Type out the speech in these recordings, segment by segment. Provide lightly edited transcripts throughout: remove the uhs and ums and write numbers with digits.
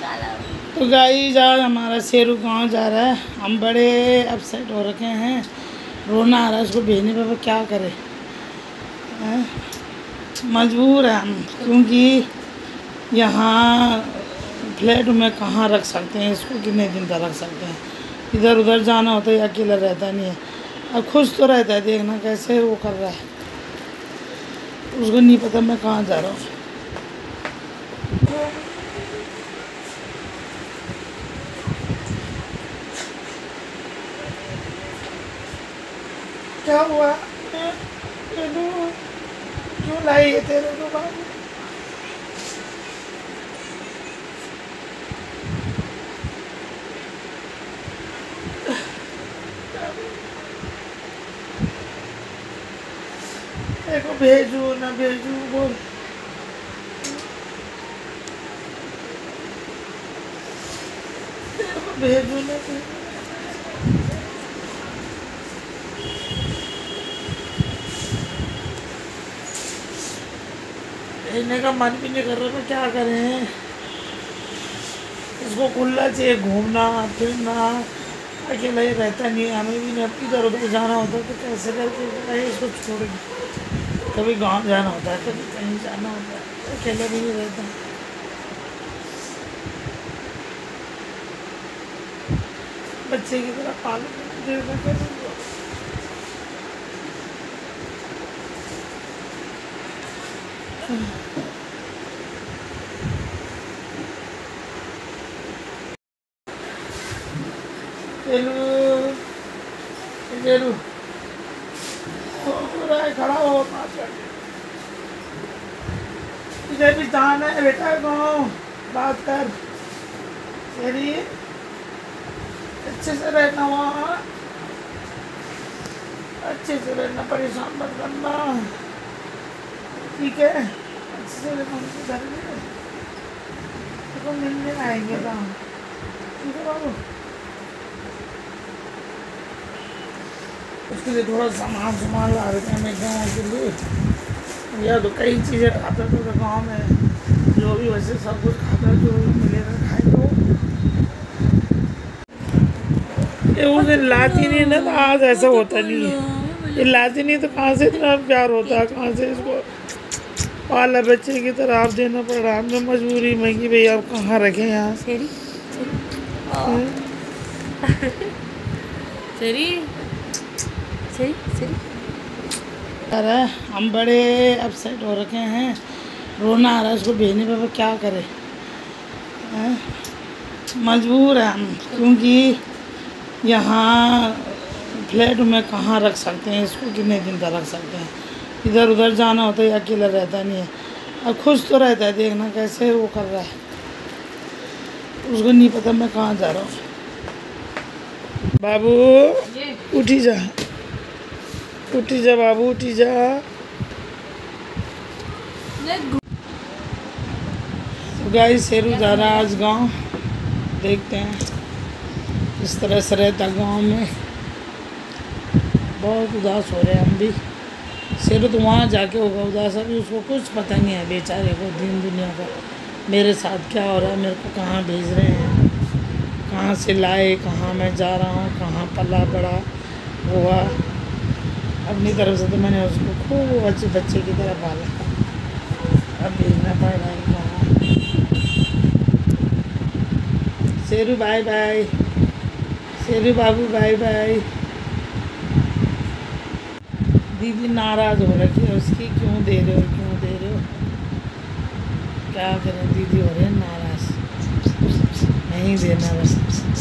तो गाइस आज हमारा शेरू गांव जा रहा है। हम बड़े अपसेट हो रखे हैं, रोना आ रहा है उसको भेजने पर क्या करें। मजबूर है हम, क्योंकि यहाँ फ्लैट में कहाँ रख सकते हैं इसको, कितने दिन तक रख सकते हैं। इधर उधर जाना होता है, अकेला रहता नहीं है। अब खुश तो रहता है, देखना कैसे वो कर रहा है, उसको नहीं पता मैं कहाँ जा रहा हूँ। क्या हुआ? क्यों लाई है तेरे को बाबू? देखो भेजू ना भेजू बोल। देखो भेजू ना भेजू। भेजने का मन भी नहीं कर रहा, तो क्या करें। इसको खुला चाहिए, घूमना फिरना, अकेला ही रहता नहीं है। हमें भी नहीं इधर उधर जाना होता तो कैसे करके इसको छोड़ के कभी गांव जाना होता है, कभी कहीं जाना होता है, अकेला भी नहीं रहता। बच्चे की तरह पालन देखना कैसे। खड़ा हो, तुझे भी जाना है बेटा गाँव, बात कर। तेरी अच्छे से रहना, वहाँ अच्छे से रहना, परेशान मत करना, ठीक है? अच्छे से रहना, उनके घर में तो मिलने आएंगे गाँव, ठीक है बाबू? उसके लिए थोड़ा सामान ला रहे थे हमें गाँव के लिए। या तो कई चीज़ें खाता था तो गाँव में जो भी वैसे सब कुछ खाता, जो मिलेगा खाएगा। ये उस दिन लाती नहीं ना, तो आज ऐसा होता नहीं है। ये लाती नहीं तो कहाँ से इतना प्यार होता है, कहाँ से इसको पाला बच्चे की तरह आप देना पड़ रहा है। हमने मजबूरी में कि भाई आप कहाँ रखें यहाँ। अरे हम बड़े अपसेट हो रखे हैं, रोना आ रहा है उसको भेजने पर क्या करें। मजबूर है हम, क्योंकि यहाँ फ्लैट में कहाँ रख सकते हैं इसको, कितने दिन तक रख सकते हैं। इधर उधर जाना होता है, अकेला रहता नहीं है। अब खुश तो रहता है, देखना कैसे वो कर रहा है, उसको नहीं पता मैं कहाँ जा रहा हूँ। बाबू उठी जा, उठी जा बाबू, उठी जा। तो गाइस शेरू जा रहा है आज गाँव, देखते हैं इस तरह से रहता गाँव में। बहुत उदास हो रहे हैं हम भी। शेरू तो वहाँ जाके होगा उदास, अभी उसको कुछ पता नहीं है बेचारे को दिन दुनिया का, मेरे साथ क्या हो रहा है, मेरे को कहाँ भेज रहे हैं, कहाँ से लाए, कहाँ मैं जा रहा हूँ, कहाँ पला बड़ा हुआ। अपनी तरफ से तो मैंने उसको खूब अच्छे बच्चे की तरह पाला, अब भेजना पड़ रहा है कहाँ। शेरू बाय बाय, शेरू बाबू बाय बाय। दीदी नाराज़ हो रखी है उसकी, क्यों दे रहे हो, क्यों दे रहे हो। क्या करें, दीदी हो रहे हैं नाराज़, नहीं देना बस।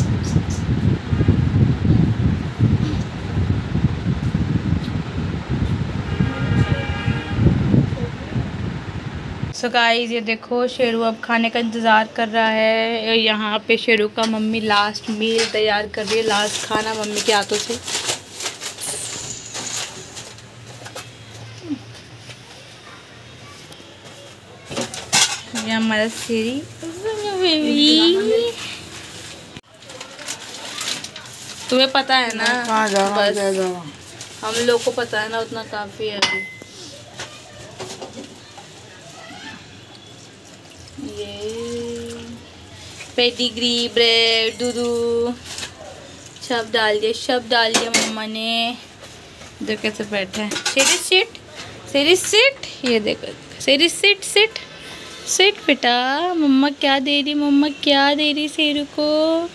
सो गाइस ये देखो शेरू अब खाने का इंतज़ार कर रहा है। यहाँ पे शेरू का मम्मी लास्ट मील तैयार कर रही है, लास्ट खाना मम्मी के हाथों से। ये हमारा शेरी तुम्हें पता है ना कहाँ जा रहा हूँ, हम लोग को पता है ना, उतना काफ़ी है अभी। ये पेडिग्री, ब्रेड, दूध सब डाल दिया मम्मा ने। इधर कैसे बैठा है शेरी सिट, ये देखो शेरी सिट बेटा। मम्मा क्या दे रही शेरू को।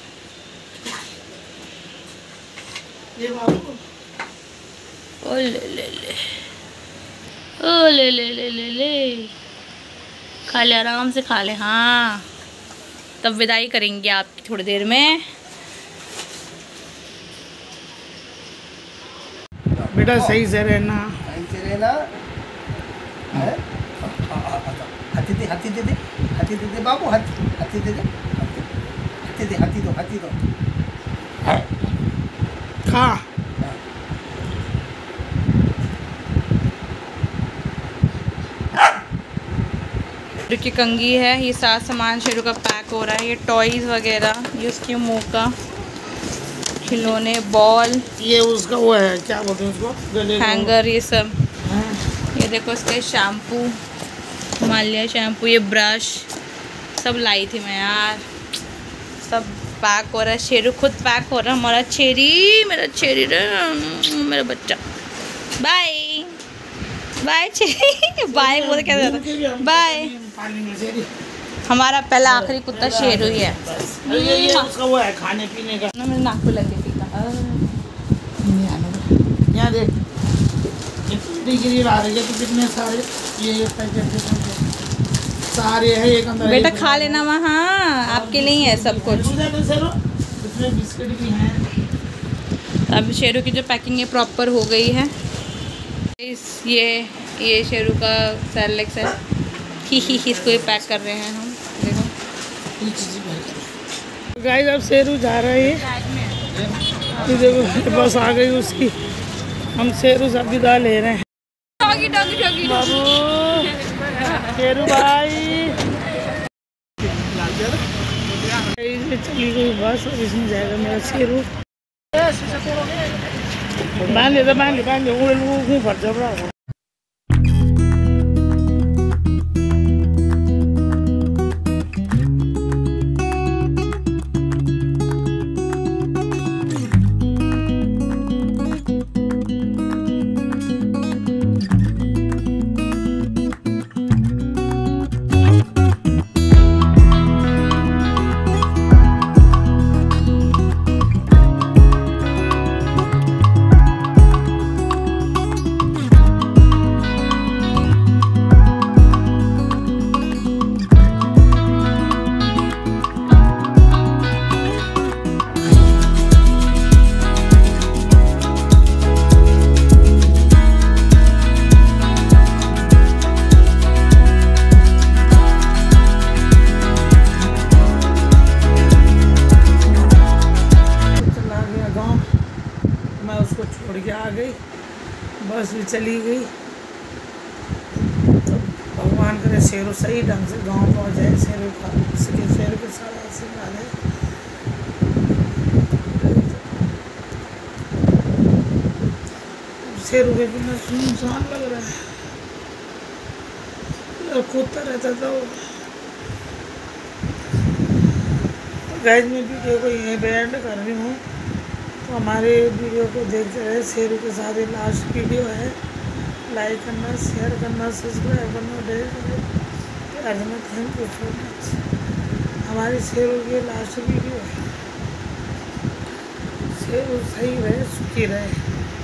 ओ ले खा ले, आराम से खा ले। हाँ तब विदाई करेंगे आपकी थोड़ी देर में। बेटा सही से रहना। हाथी दे दे बाबू, हाथी दे दे, हाथी दो खा। शेरू की कंघी है, ये सारा सामान शेरू का पैक हो रहा है। ये टॉयज वगैरह, ये उसके मुंह का खिलौने, बॉल, ये उसका वो है क्या बोलते हैं उसको, गले हैंगर, ये सब। हाँ। ये देखो इसके शैम्पू, हिमालय शैम्पू, ये ब्रश सब लाई थी मैं यार। सब पैक हो रहा है, शेरू खुद पैक हो रहा है। हमारा मेरा चेरी मेरा बच्चा। बाय बाय चेरी, बाय बोल क्या जाता, बाय। हमारा पहला आखिरी कुत्ता शेरू ही है। ये उसका वो है खाने पीने का। मेरे नाक पे लगे टीका। यहाँ देख डिग्री ला रही है तो कितने सारे ये पैकेट सारे है एक अंदर। बेटा खा लेना वहाँ, आपके लिए ही है सब कुछ। इसमें बिस्किट भी हैं। अब शेरू की जो पैकिंग है प्रॉपर हो गई है। ये शेरू का सेरेलैक्स है। ही इसको ही पैक कर रहे हैं हम। देखो गाइस अब शेरू जा रहे हैं। ये देखो बस आ गई उसकी। हम शेरू से विदा ले रहे हैं। डॉगी बाबू शेरू भाई चली गई बस। अब इसमें जाएगा मेरा शेरू। बांध ले फट जा। बस भी चली गई। तो भगवान करे शेरू सही ढंग से गांव पहुंच जाए। शेरू के सारा आशीर्वाद है। शेरू के बिना सुनसान लग रहा है। कूदता रहता था वो। गाइस मैं वीडियो को यहीं पे एंड कर रही हूँ। तो हमारे वीडियो को देखते रहे। शेरू के साथ ये लास्ट वीडियो है। लाइक करना, शेयर करना, सब्सक्राइब करना, डेट करना। Thank you so much. हमारी शेरू की लास्ट वीडियो है। शेरू सही रहे, सुखी रहे।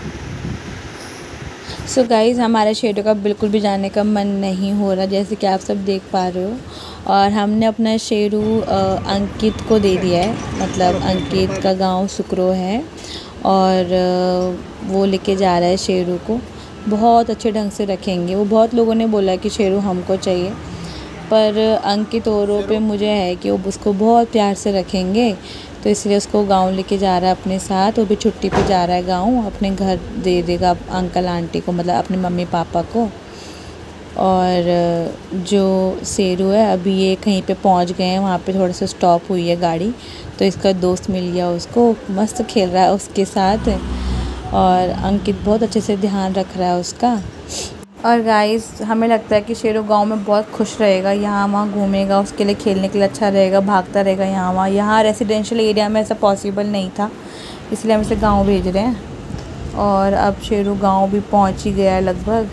सो गाइज़ हमारा शेरू का बिल्कुल भी जाने का मन नहीं हो रहा, जैसे कि आप सब देख पा रहे हो। और हमने अपना शेरू अंकित को दे दिया है। मतलब अंकित का गांव सुकरो है और वो लेके जा रहा है शेरू को। बहुत अच्छे ढंग से रखेंगे। वो बहुत लोगों ने बोला कि शेरू हमको चाहिए, पर अंकित औरों पे मुझे है कि वो उसको बहुत प्यार से रखेंगे। तो इसलिए उसको गांव लेके जा रहा है अपने साथ। वो भी छुट्टी पे जा रहा है गांव। अपने घर दे देगा अंकल आंटी को, मतलब अपने मम्मी पापा को। और जो शेरू है अभी ये कहीं पे पहुंच गए हैं। वहाँ पे थोड़ा सा स्टॉप हुई है गाड़ी, तो इसका दोस्त मिल गया उसको। मस्त खेल रहा है उसके साथ और अंकित बहुत अच्छे से ध्यान रख रहा है उसका। और गाइस हमें लगता है कि शेरू गांव में बहुत खुश रहेगा, यहाँ वहाँ घूमेगा, उसके लिए खेलने के लिए अच्छा रहेगा, भागता रहेगा यहाँ वहाँ। यहाँ रेसिडेंशियल एरिया में ऐसा पॉसिबल नहीं था, इसलिए हम इसे गांव भेज रहे हैं। और अब शेरू गांव भी पहुँच ही गया है लगभग।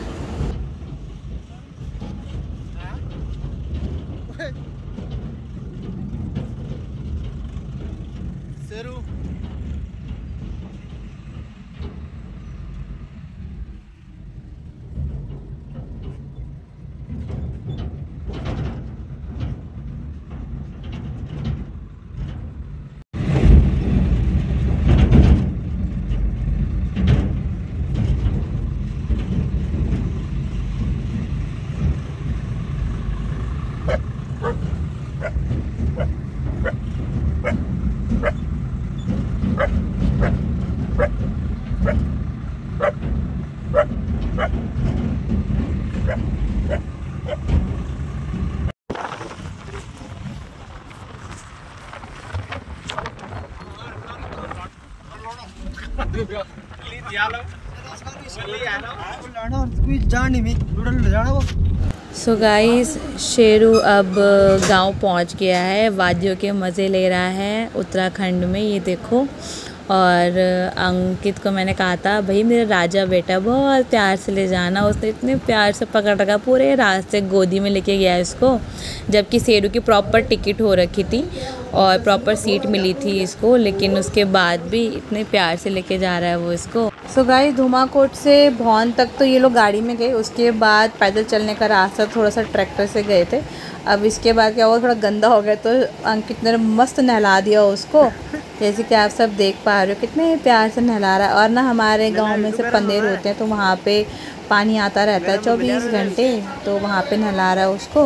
सो गाइस शेरू अब गांव पहुंच गया है, वादियों के मज़े ले रहा है उत्तराखंड में, ये देखो। और अंकित को मैंने कहा था भाई मेरा राजा बेटा बहुत प्यार से ले जाना, उसने इतने प्यार से पकड़ रखा, पूरे रास्ते गोदी में लेके गया इसको, जबकि शेरू की प्रॉपर टिकट हो रखी थी और प्रॉपर सीट मिली थी इसको, लेकिन उसके बाद भी इतने प्यार से लेके जा रहा है वो इसको। सो गाइस धुमाकोट से भौन तक तो ये लोग गाड़ी में गए, उसके बाद पैदल चलने का रास्ता थोड़ा सा ट्रैक्टर से गए थे। अब इसके बाद क्या हुआ, थोड़ा गंदा हो गया तो अंकित ने मस्त नहला दिया उसको, जैसे कि आप सब देख पा रहे हो कितने प्यार से नहला रहा है। और ना हमारे गांव में से पंदेर होते हैं तो वहाँ पे पानी आता रहता है 24 घंटे, तो वहाँ पे नहला रहा है उसको।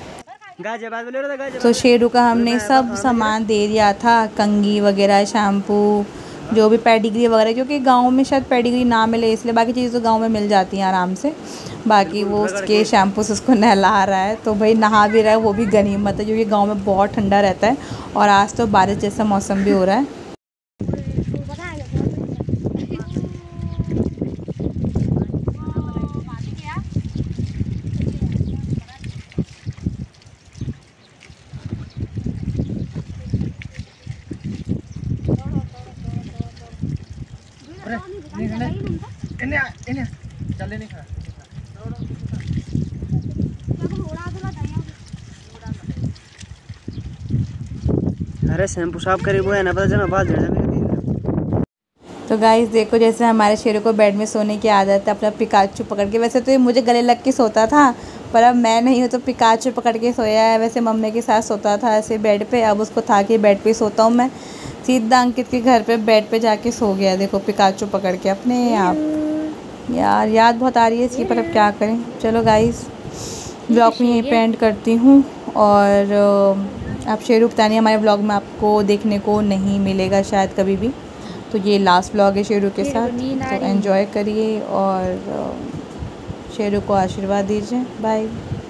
तो शेरू का हमने सब सामान दे दिया था, कंघी वगैरह, शैम्पू, जो भी पेडिग्री वगैरह, क्योंकि गांव में शायद पेडिग्री ना मिले इसलिए, बाकी चीज़ें तो गांव में मिल जाती हैं आराम से। बाकी वो उसके शैम्पू से उसको नहला रहा है, तो भाई नहा भी रहा है, वो भी गनीमत है क्योंकि गांव में बहुत ठंडा रहता है और आज तो बारिश जैसा मौसम भी हो रहा है। अरे शैम्पू साफ करे वो है ना, पता चला बाल झड़ जाएंगे। तो गाइस देखो, जैसे हमारे शेरू को बेड में सोने की आदत है अपना पिकाचू पकड़ के, वैसे तो ये मुझे गले लग के सोता था, पर अब मैं नहीं हूँ तो पिकाचू पकड़ के सोया है। वैसे मम्मी के साथ सोता था ऐसे बेड पे, अब उसको था कि बेड पे सोता हूँ मैं, सीधा अंकित के घर पे बेड पे जाके सो गया। देखो पिकाचू पकड़ के अपने आप। यार याद बहुत आ रही है इसकी, पर अब क्या करें। चलो गाइस ब्लॉग में यहीं पे एंड करती हूँ, और आप शेरू पता नहीं हमारे ब्लॉग में आपको देखने को नहीं मिलेगा शायद कभी भी, तो ये लास्ट ब्लॉग है शेरू के साथ, तो एंजॉय करिए और शेरू को आशीर्वाद दीजिए। बाय।